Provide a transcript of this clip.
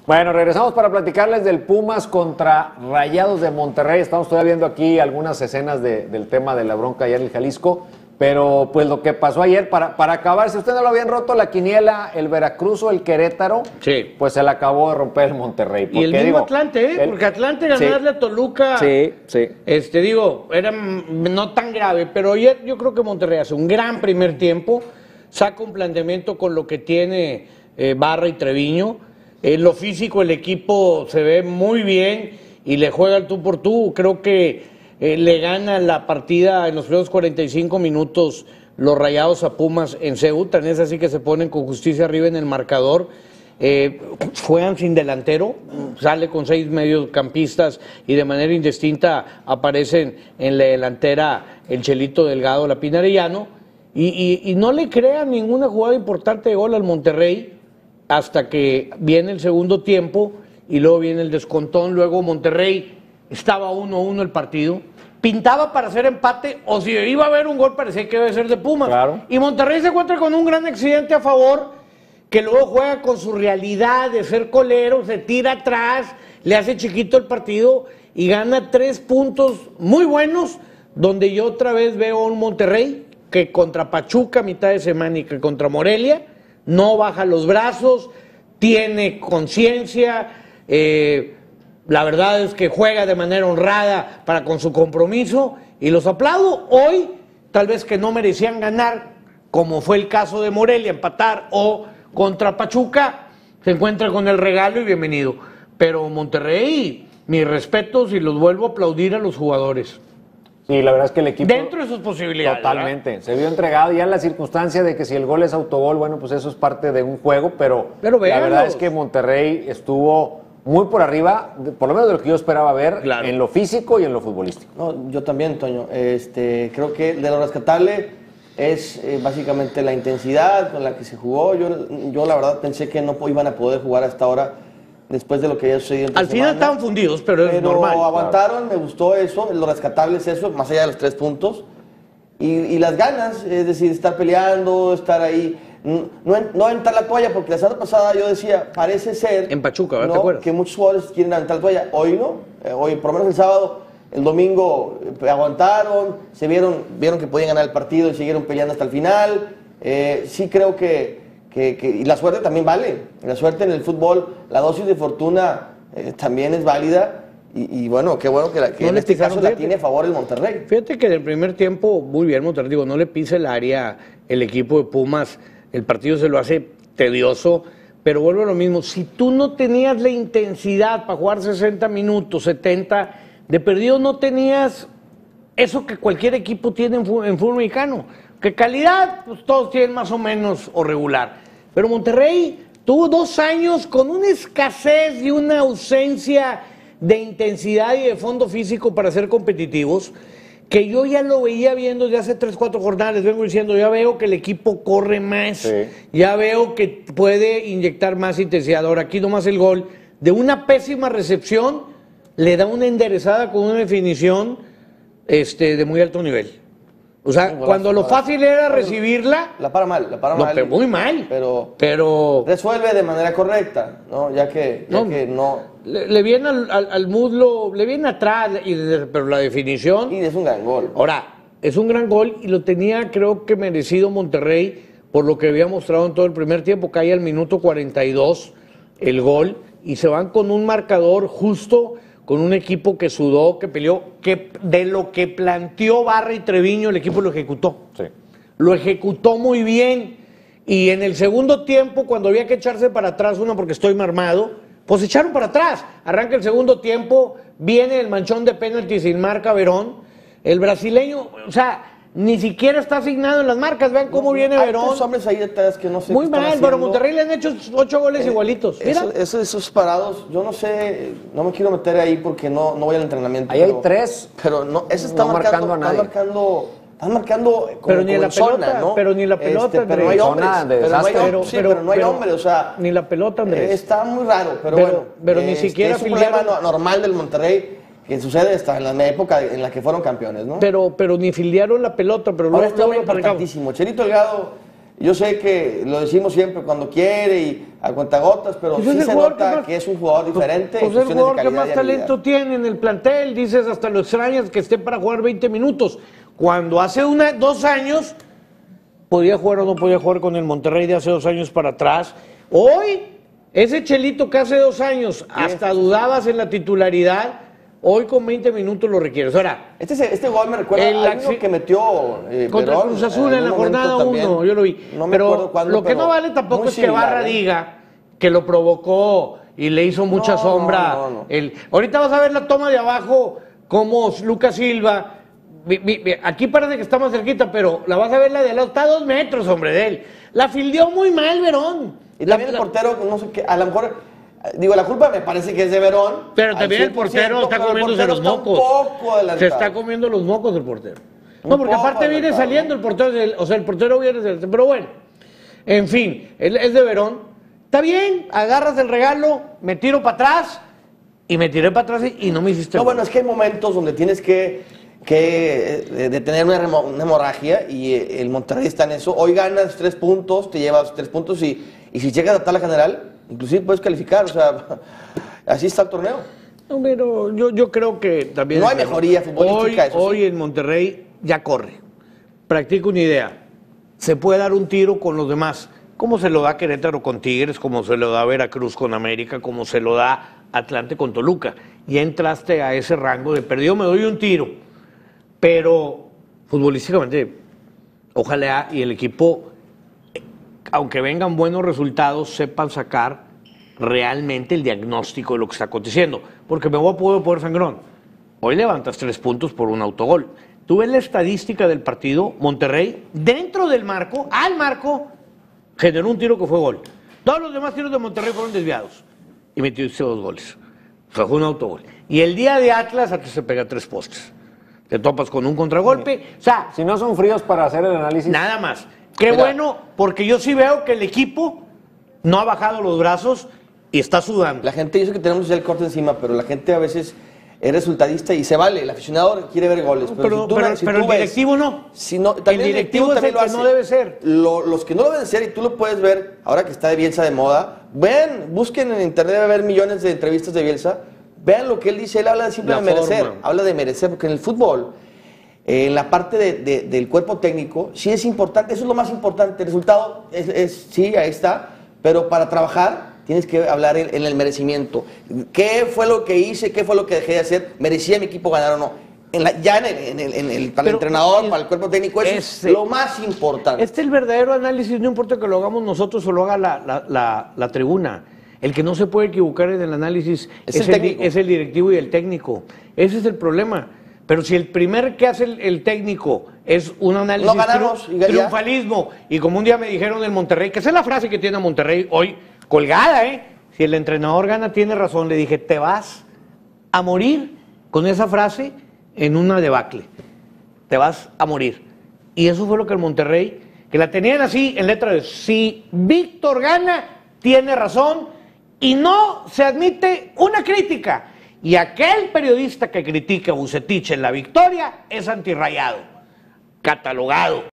Bueno, regresamos para platicarles del Pumas contra Rayados de Monterrey. Estamos todavía viendo aquí algunas escenas del tema de la bronca allá en el Jalisco. Pero pues lo que pasó ayer, para acabar, si usted no lo habían roto la quiniela, el Veracruz o el Querétaro, sí, pues se le acabó de romper el Monterrey. Y el mismo Atlante, porque Atlante ganarle a Toluca, era no tan grave, pero ayer yo creo que Monterrey hace un gran primer tiempo, saca un planteamiento con lo que tiene Barra y Treviño. En lo físico el equipo se ve muy bien y le juega el tú por tú. Creo que le gana la partida en los primeros 45 minutos los Rayados a Pumas en Seúl. Tan es así que se ponen con justicia arriba en el marcador. Juegan sin delantero, sale con 6 mediocampistas y de manera indistinta aparecen en la delantera el Chelito Delgado, la Pina Arellano, y no le crean ninguna jugada importante de gol al Monterrey hasta que viene el segundo tiempo y luego viene el descontón. Luego Monterrey estaba 1-1 el partido, pintaba para hacer empate, o si iba a haber un gol parecía que iba a ser de Pumas. Claro. Y Monterrey se encuentra con un gran accidente a favor, que luego juega con su realidad de ser colero, se tira atrás, le hace chiquito el partido y gana 3 puntos muy buenos, donde yo otra vez veo a un Monterrey que contra Pachuca a mitad de semana y que contra Morelia no baja los brazos, tiene conciencia, la verdad es que juega de manera honrada para con su compromiso y los aplaudo. Hoy tal vez que no merecían ganar, como fue el caso de Morelia, empatar o contra Pachuca, se encuentra con el regalo y bienvenido. Pero Monterrey, mis respetos y los vuelvo a aplaudir a los jugadores. Sí, la verdad es que el equipo... Dentro de sus posibilidades. Totalmente. ¿Verdad? Se vio entregado ya en la circunstancia de que si el gol es autogol, bueno, pues eso es parte de un juego, pero la verdad es que Monterrey estuvo muy por arriba, por lo menos de lo que yo esperaba ver, en lo físico y en lo futbolístico. No, yo también, Toño. Creo que de lo rescatable es básicamente la intensidad con la que se jugó. Yo la verdad pensé que no iban a poder jugar hasta ahora, después de lo que ya sucedió entre Al final estaban fundidos, pero es normal. Pero aguantaron, me gustó eso, lo rescatable es eso, más allá de los 3 puntos. Y las ganas, es decir, estar peleando, estar ahí, no aventar la toalla, porque la semana pasada yo decía, parece ser... En Pachuca, ¿verdad? ¿no? ¿Te acuerdas? Que muchos jugadores quieren aventar la toalla, hoy no, hoy por lo menos el sábado, el domingo aguantaron, vieron que podían ganar el partido y siguieron peleando hasta el final. Sí creo que y la suerte también vale, la suerte en el fútbol, la dosis de fortuna también es válida y bueno, qué bueno que en este caso la tiene a favor el Monterrey. Fíjate que en el primer tiempo, muy bien Monterrey, no le pisa el área el equipo de Pumas, el partido se lo hace tedioso, pero vuelvo a lo mismo, si tú no tenías la intensidad para jugar 60 minutos, 70, de perdido no tenías eso que cualquier equipo tiene en fútbol mexicano. Que calidad, pues todos tienen más o menos o regular. Pero Monterrey tuvo 2 años con una escasez y una ausencia de intensidad y de fondo físico para ser competitivos, que yo ya lo veía viendo desde hace 3, 4 jornadas, les vengo diciendo, ya veo que el equipo corre más, ya veo que puede inyectar más intensidad. Ahora aquí nomás el gol de una pésima recepción le da una enderezada con una definición de muy alto nivel. O sea, cuando lo fácil era recibirla... La para mal. Pero muy mal. Pero resuelve de manera correcta, ¿no? Ya que no... Le viene al muslo, le viene atrás, pero la definición... Y es un gran gol. Ahora, es un gran gol y lo tenía, creo que merecido Monterrey, por lo que había mostrado en todo el primer tiempo, cae al minuto 42 el gol, y se van con un marcador justo... con un equipo que sudó, que peleó, que de lo que planteó Barra y Treviño, el equipo lo ejecutó. Sí. Lo ejecutó muy bien. Y en el segundo tiempo, cuando había que echarse para atrás, porque estoy marmado, pues echaron para atrás. Arranca el segundo tiempo, viene el manchón de penalti sin marca Verón. El brasileño, o sea, ni siquiera está asignado en las marcas. Vean cómo viene Verón. Hay hombres ahí detrás que no sé. Muy mal, pero Monterrey le han hecho 8 goles igualitos. Mira. Esos parados, yo no sé, no me quiero meter ahí porque no voy al entrenamiento. Ahí hay 3. Pero no, ese está marcando a nadie. Están marcando como, pero ni la zona, pelota, ¿no? Pero ni la pelota, pero no hay hombres. Pero no hay hombres, o sea... Ni la pelota, Andrés. Está muy raro, pero bueno. Pero ni siquiera... Es un problema normal del Monterrey, que sucede hasta en la época en la que fueron campeones, ¿no? Pero ni filiaron la pelota, pero ahora está importantísimo. Chelito Delgado, Yo sé que lo decimos siempre cuando quiere y a cuentagotas, pero pues sí se nota que es un jugador diferente. Pues el jugador que más talento tiene en el plantel, dices, hasta lo extrañas que esté para jugar 20 minutos. Cuando hace 2 años podía jugar o no podía jugar con el Monterrey de hace 2 años para atrás. Hoy, ese Chelito que hace 2 años hasta dudabas en la titularidad, hoy con 20 minutos lo requieres. Ahora, este gol me recuerda a uno que metió contra Verón, Cruz Azul en la jornada 1, yo lo vi. No me pero cuándo, lo que no vale tampoco es que Barra diga que lo provocó y le hizo mucha sombra. Ahorita vas a ver la toma de abajo, como Lucas Silva, aquí parece que está más cerquita, pero la vas a ver la de al lado, está a 2 metros, hombre, de él. La fildeó muy mal Verón. Y también el portero, no sé qué, a lo mejor... Digo, la culpa me parece que es de Verón. Pero también el portero está comiéndose los mocos. Se está comiendo los mocos el portero. No, porque aparte viene saliendo el portero, o sea, el portero viene saliendo. Pero bueno, en fin, es de Verón. Está bien, agarras el regalo, me tiro para atrás y me tiré para atrás y no me hiciste. No, bueno, es que hay momentos donde tienes que detener una hemorragia y el Monterrey está en eso. Hoy ganas 3 puntos, te llevas 3 puntos y si llegas a tabla general, inclusive puedes calificar, o sea, así está el torneo. No, pero yo creo que también... No hay mejoría futbolística. Hoy en Monterrey ya corre. Practica una idea. Se puede dar un tiro con los demás. Como se lo da Querétaro con Tigres, como se lo da Veracruz con América, como se lo da Atlante con Toluca. Ya entraste a ese rango de perdido, me doy un tiro. Pero futbolísticamente, ojalá y el equipo, aunque vengan buenos resultados, sepan sacar realmente el diagnóstico de lo que está aconteciendo. Porque me voy a poder sangrón. Hoy levantas 3 puntos por un autogol. Tú ves la estadística del partido, Monterrey, dentro del marco, al marco, generó un tiro que fue gol. Todos los demás tiros de Monterrey fueron desviados. Y metió 2 goles. O sea, fue un autogol. Y el día de Atlas, a ti se pega 3 postes. Te topas con un contragolpe. O sea, si no son fríos para hacer el análisis. Nada más. Qué bueno, porque yo sí veo que el equipo no ha bajado los brazos y está sudando. La gente dice que tenemos ya el corte encima, pero la gente a veces es resultadista y se vale. El aficionado quiere ver goles. Pero el directivo no. El directivo es el que no debe ser. Los que no lo deben ser, y tú lo puedes ver, ahora que está de Bielsa de moda, busquen en internet, debe haber millones de entrevistas de Bielsa. Vean lo que él dice, él habla siempre de merecer. Habla de merecer, porque en el fútbol, en la parte del cuerpo técnico, sí es importante, eso es lo más importante. El resultado sí, ahí está, pero para trabajar tienes que hablar en el merecimiento. ¿Qué fue lo que hice? ¿Qué fue lo que dejé de hacer? ¿Merecía mi equipo ganar o no? Para el entrenador, para el cuerpo técnico, eso es lo más importante. Este es el verdadero análisis, no importa que lo hagamos nosotros o lo haga la tribuna. El que no se puede equivocar en el análisis es el directivo y el técnico. Ese es el problema. Pero si el primer que hace el técnico es un análisis triunfalismo, y como un día me dijeron en Monterrey, que esa es la frase que tiene Monterrey hoy, colgada, si el entrenador gana, tiene razón. Le dije, te vas a morir con esa frase en una debacle. Te vas a morir. Y eso fue lo que el Monterrey, que la tenían así en letra de, si Víctor gana, tiene razón, y no se admite una crítica. Y aquel periodista que critica a Vucetich en la victoria es antirrayado, catalogado.